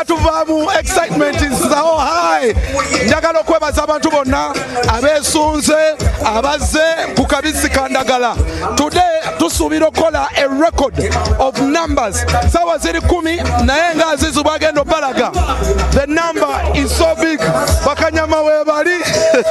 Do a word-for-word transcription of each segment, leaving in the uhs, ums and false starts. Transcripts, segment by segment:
tuleka tuvaamu excitement is so high. Njagala okwebaza abantu bonna abeesunze abazze ku Kabisi Kandagala. Today tusuubira okukola a record of numbers. Sawa ziri kumi naye nga Azizu bwagenda obalaga. The number is so big. Bakanyama weebali.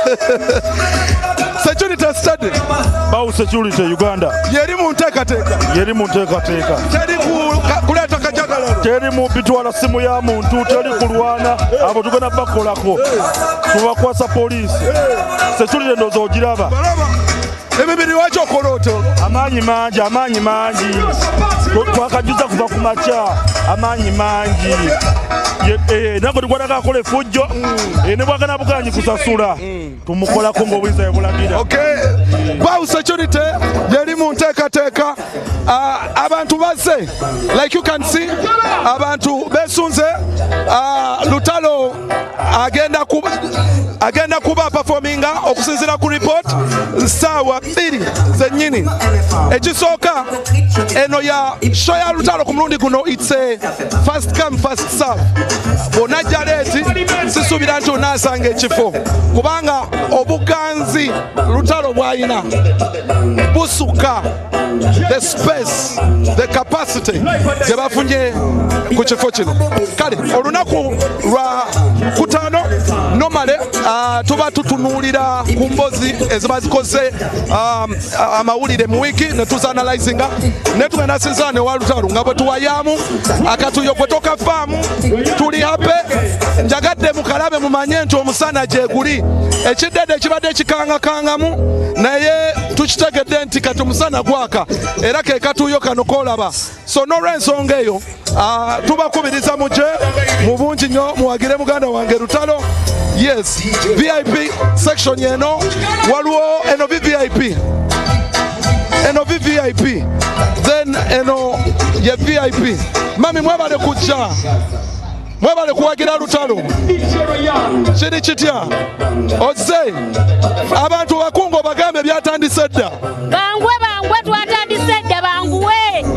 Security study. Bawu security Uganda. Yeri mu nteekateeka. Yeri mu nteekateeka. Teri kuleeta kajagalalo. Teri mu bitwala simu ya muntu, teri kulwana. Abo tugenda bakolako. Tubakwasa poliisi. Security ndowooza ogiraba. Emibiri wakyo okoloto. Amaanyi mangi, amaanyi mangi. Twakajuza kuva ku makya. Amaanyi mangi. Nako tukwatako akola effujjo. Ne bwagana bukanyi kusasula. Tumukolako ng'obuyinza bwe bulagira. Okay. Bawu security yeri mu nteekateeka. Abantu bazze. Like you can see, abantu beesunze. Lutalo agenda kuba agenda kuba performinga okusinziira ku report ssaawa bbiri zennyini. Ekisooka eno ya show ya Lutalo ku mulundi guno it's a first come first serve. Bw'onajja leeti sisuubira nti onaasanga ekifo kubanga obuganzi Lutalo bw'ayina busukka the space, the capacity gye bafunye ku kifo kino. Kale olunaku lwa kutaano nomale tuba tutunuulira ku mbozi eziba zikoze amawulire mu wiiki ne tuzaanalizinga ne tugenda sinzana ne wa Lutalo nga bwe tuwayaamu akatuyo kwe tokafaamu tuli hape. Njagadde mukalabe mumanye nti omusana gye guli ekiddedde ekibadde kikangakangamu naye tukitegedde nti kati omusana gwaka era ke katuyo kano koolaba. So n'olw'ensonga eyo tubakubiriza muje mu bungi nnyo muwagire muganda wange Lutalo. Yes, V I P section yeno waliwo eno V V I P eno V V I P then eno ye V I P. Mami mwebale kujja mwebale kuwagira Lutalo kiri kitya ozze abantu bakungo bagambe byatandise dda. Bangwe bangwe twatandise dda banguwe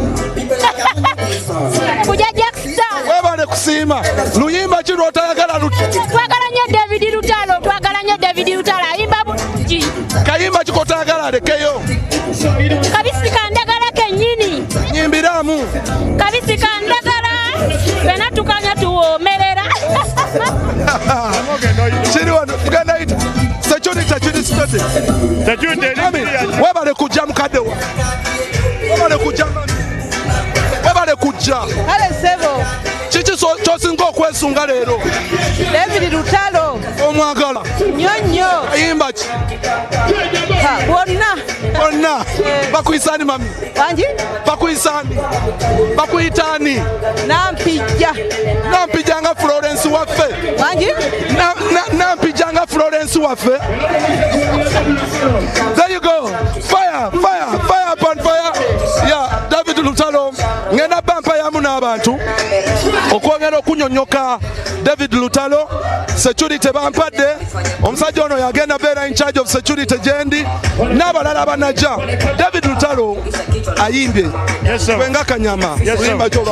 kuja Jackson webale kusiima luyimba kino otayagala Lutalo. Twagala nnyo David Lutalo twagala nnyo David Lutalo ayimba bulungi. Kayimba kikotayagala lekeyo. Kabisi Kandagala kennyini nyimbiramu Kabisi Kandagala fena tukanya tuwoomerera. kiri wano tugenda yita security kiri study. Webale kujja mukadde wa webale kujja webale kujja. Kale sebo kiki kyosinga okwesunga leero? David Lutalo omwagala nnyo nnyo. ayimba ki Bonna bonna bakuyisani mami wangi bakuyisani bakuyitani nampijja nampijja nga Florence waffe wangi nampijja nga Florence waffe. There you go. Fire, fire, fire upon fire. Yeah, David Lutalo ngenda bampa yamu n'abantu okwongera okunyonnyoka David Lutalo. Security bampadde omusajja ono yagenda beera in charge of security gyendi n'abalala abanajja. David Lutalo ayimbye wenga kanyama oyimba kyo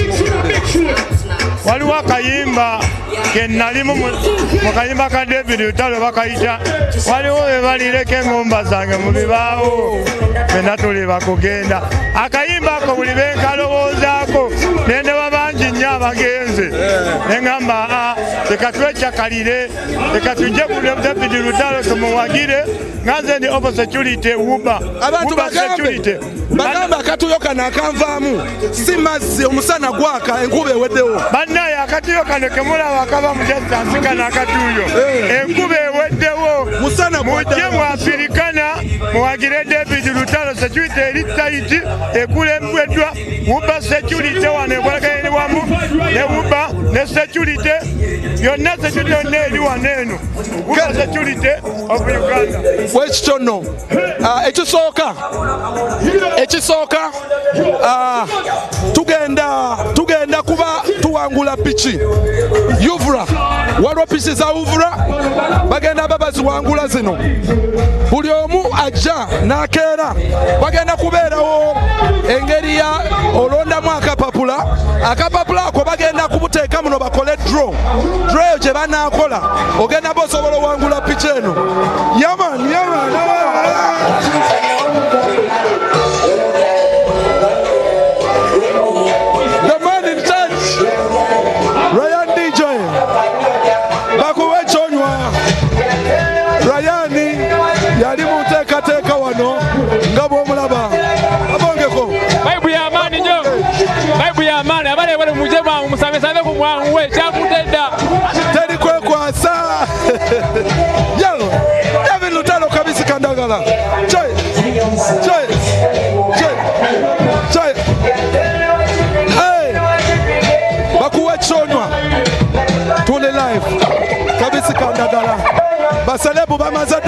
waliwo akayimba ke nalimu mu kayimba ka David Lutalo bakayita waliwo be balireka engomba zange mu bibaawo fena tuli bakugenda. Akayimba ako buli benkalowoozaako nendeba bangi nnyo abagenze neŋŋamba leka twecakalire leka tujje ku David Lutalo tumuwagire nga nze ndi open security wuba abantu bagambe bagamba akatuyo kano akanvaamu si mazzi omusana gwaka enkuba eweddewo. Bannaye akatuyo kano kemulaba akaba mu distance kano akatuyo enkuba eweddewo mujje mu Africana muwagire David Lutalo. Security eri tight ekulembeddwa wuba security wano ekolaganye wamu ne wuba ne security yonna security yonna eri wano eno wuba security of Uganda. Wekityo nno ekisooka ekisooka tugenda tugenda kuba tuwa bawangula piki Yuvura waliwo piki za Uvura bagenda babaziwangula zino buli omu ajja n'akeera bagenda kubeerawo engeri ya olondamu akapapula akapapula ako bagenda kubuteeka muno bakole draw draw eyo gye banaakola ogenda bosobola owangula piki eno yaman yaman the man in charge Ryan D J bakuwe kyonywa Ryan yali mu nteekateeka wano nga bw'omulaba abongeko Baibu ya amani njo Baibu ya amani abale wale mujema musamesave ku mwangu we kyakutedda teri kwekwasa yo David Lutalo Akabisi Kandagala Chai Chai Chai Chai Hey bakuwe kyonywa tune live Akabisi Kandagala basalebu bamaze